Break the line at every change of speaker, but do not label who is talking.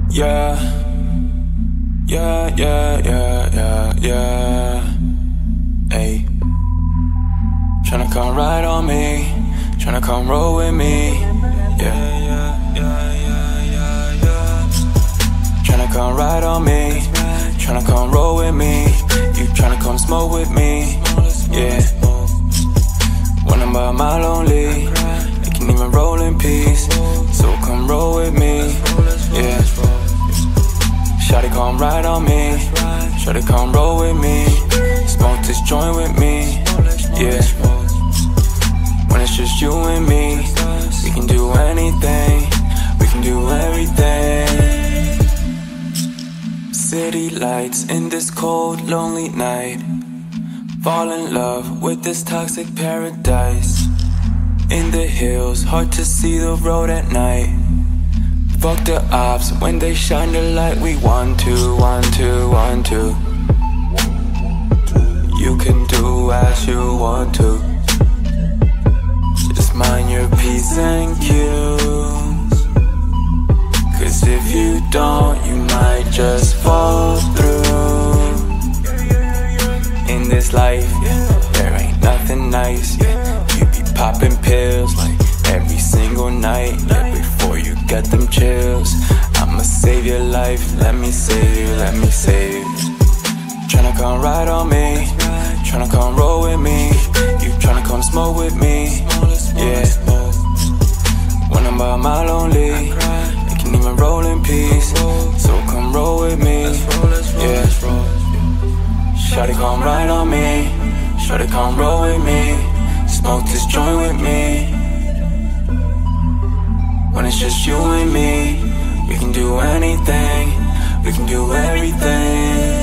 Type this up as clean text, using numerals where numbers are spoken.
Yeah, yeah, yeah, yeah, yeah, yeah. Ayy, tryna come ride on me, tryna come roll with me. Yeah, yeah, yeah, yeah, yeah, yeah. Tryna come ride on me, tryna come roll with me. You tryna come smoke with me. Yeah, when I'm by my lonely, I can even roll in peace. So come roll with me. Yeah, shawty come ride on me, shawty come roll with me. Smoke this joint with me. Yeah, when it's just you and me, we can do anything, we can do everything. City lights in this cold, lonely night. Fall in love with this toxic paradise. In the hills, hard to see the road at night. Fuck the ops when they shine the light. We want to, want to, want to. You can do as you want to. Just mind your P's and Q's. Cause if you don't, you might just fall through. In this life, there ain't nothing nice. You be popping pills like every single night. Before you get them chills, I'ma save your life. Let me save you, let me save you. Tryna come ride on me, tryna come roll with me. You tryna come smoke with me. Yeah, when I'm by my lonely, I can even roll in peace. So come roll with me. Yeah, shawty come ride on me, shawty come roll with me. Smoke this joint with me. When it's just you and me, we can do anything, we can do everything.